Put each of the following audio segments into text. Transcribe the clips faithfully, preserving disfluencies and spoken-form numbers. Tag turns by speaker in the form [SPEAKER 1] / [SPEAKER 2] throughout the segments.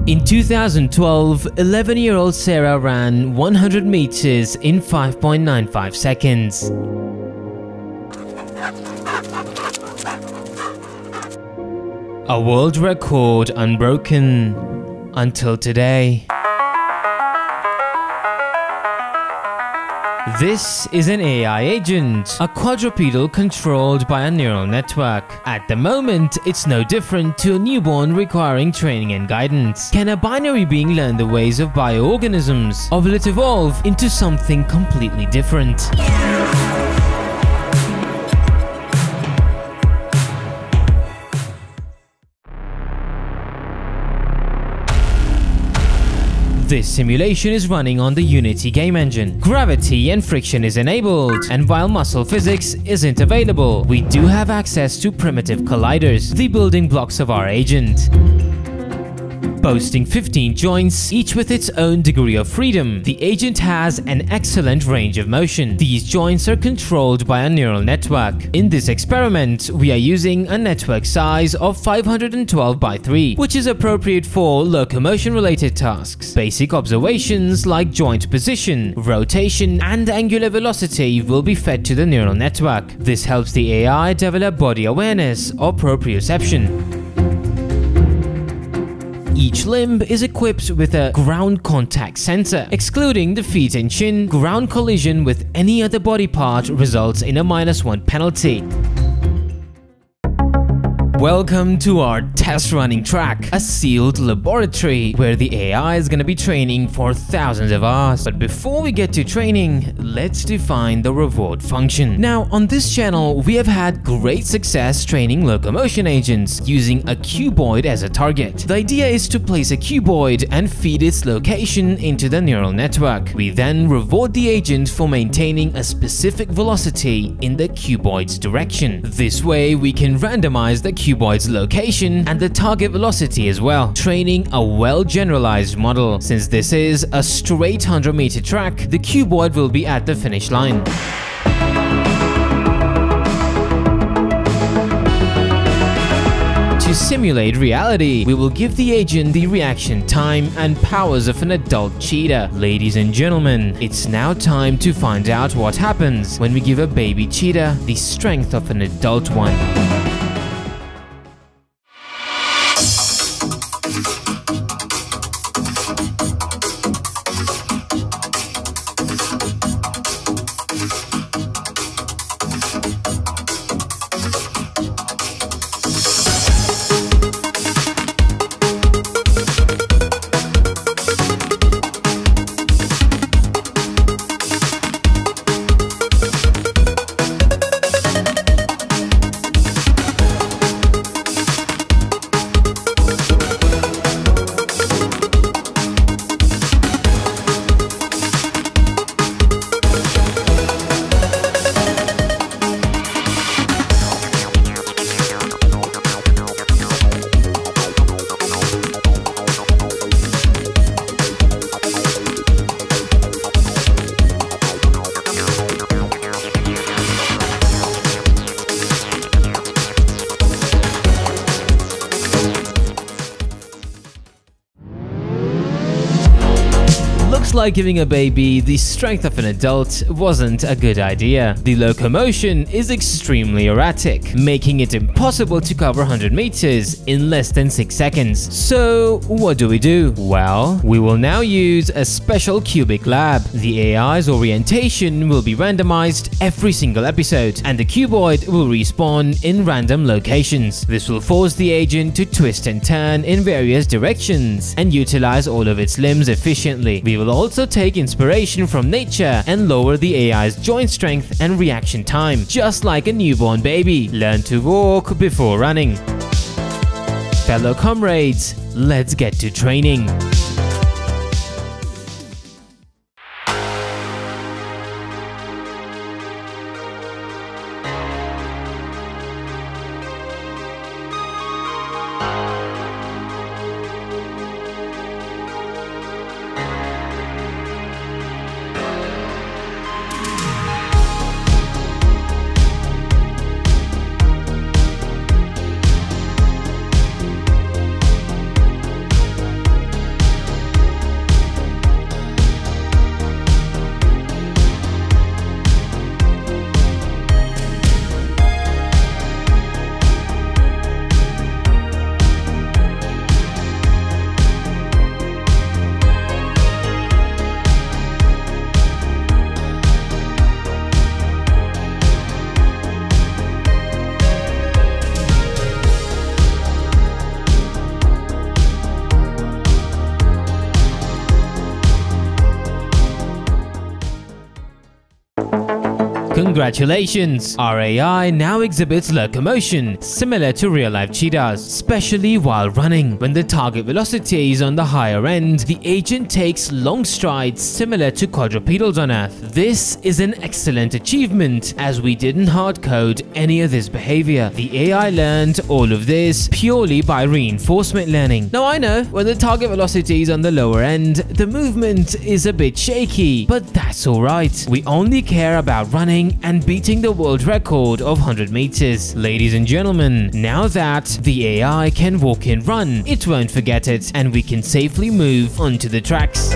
[SPEAKER 1] In two thousand twelve, eleven-year-old Sarah ran one hundred meters in five point nine five seconds. A world record unbroken until today. This is an A I agent, a quadrupedal controlled by a neural network. At the moment, it's no different to a newborn requiring training and guidance. Can a binary being learn the ways of bioorganisms, or will it evolve into something completely different? This simulation is running on the Unity game engine. Gravity and friction is enabled, and while muscle physics isn't available, we do have access to primitive colliders, the building blocks of our agent. Boasting fifteen joints, each with its own degree of freedom, the agent has an excellent range of motion. These joints are controlled by a neural network. In this experiment, we are using a network size of five hundred twelve by three, which is appropriate for locomotion-related tasks. Basic observations like joint position, rotation, and angular velocity will be fed to the neural network. This helps the A I develop body awareness or proprioception. Each limb is equipped with a ground contact sensor. Excluding the feet and chin, ground collision with any other body part results in a minus one penalty. Welcome to our test running track, a sealed laboratory where the A I is going to be training for thousands of hours. But before we get to training, let's define the reward function. Now, on this channel, we have had great success training locomotion agents using a cuboid as a target. The idea is to place a cuboid and feed its location into the neural network. We then reward the agent for maintaining a specific velocity in the cuboid's direction. This way, we can randomize the cuboid's location and the target velocity as well, training a well-generalized model. Since this is a straight one hundred meter track, the cuboid will be at the finish line. To simulate reality, we will give the agent the reaction time and powers of an adult cheetah. Ladies and gentlemen, it's now time to find out what happens when we give a baby cheetah the strength of an adult one. Looks like giving a baby the strength of an adult wasn't a good idea. The locomotion is extremely erratic, making it impossible to cover one hundred meters in less than six seconds. So what do we do? Well, we will now use a special cubic lab. The A I's orientation will be randomized every single episode, and the cuboid will respawn in random locations. This will force the agent to twist and turn in various directions and utilize all of its limbs efficiently. We will also take inspiration from nature and lower the A I's joint strength and reaction time, just like a newborn baby. Learn to walk before running. Fellow comrades, let's get to training. Congratulations! Our A I now exhibits locomotion, similar to real-life cheetahs, especially while running. When the target velocity is on the higher end, the agent takes long strides similar to quadrupedals on Earth. This is an excellent achievement, as we didn't hard-code any of this behavior. The A I learned all of this purely by reinforcement learning. Now I know, when the target velocity is on the lower end, the movement is a bit shaky, but that's alright. We only care about running and beating the world record of one hundred meters. Ladies and gentlemen, now that the A I can walk and run, it won't forget it, and we can safely move onto the tracks.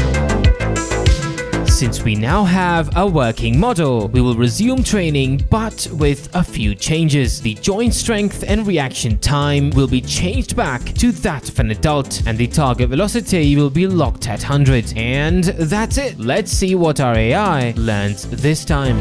[SPEAKER 1] Since we now have a working model, we will resume training, but with a few changes. The joint strength and reaction time will be changed back to that of an adult, and the target velocity will be locked at one hundred. And that's it. Let's see what our A I learns this time.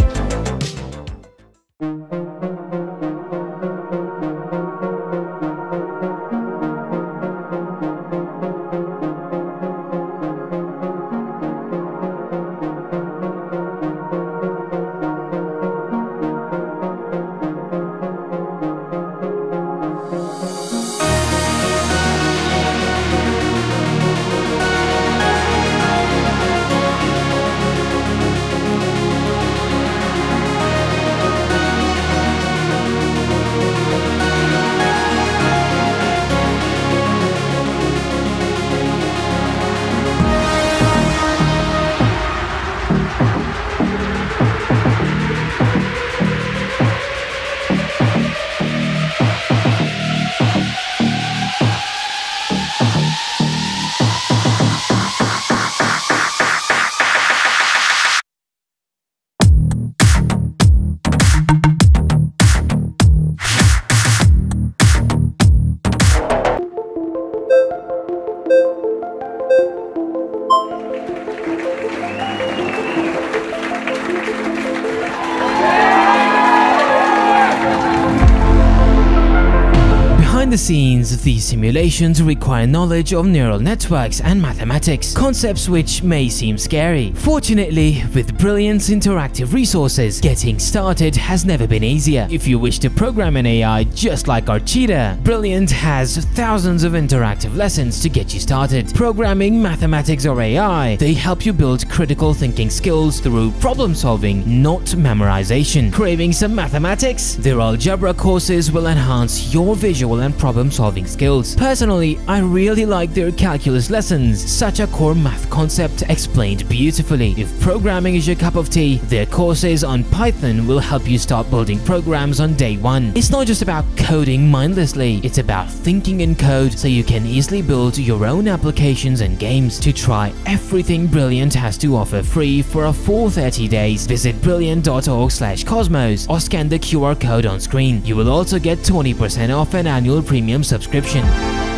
[SPEAKER 1] Behind the scenes, these simulations require knowledge of neural networks and mathematics, concepts which may seem scary. Fortunately, with Brilliant's interactive resources, getting started has never been easier. If you wish to program an A I just like our cheetah, Brilliant has thousands of interactive lessons to get you started. Programming, mathematics or A I, they help you build critical thinking skills through problem solving, not memorization. Craving some mathematics? Their algebra courses will enhance your visual and problem-solving skills. Personally, I really like their calculus lessons, such a core math concept explained beautifully. If programming is your cup of tea, their courses on Python will help you start building programs on day one. It's not just about coding mindlessly, it's about thinking in code so you can easily build your own applications and games. To try everything Brilliant has to offer free for a full thirty days, visit brilliant dot org slash cosmos or scan the Q R code on screen. You will also get twenty percent off an annual premium subscription.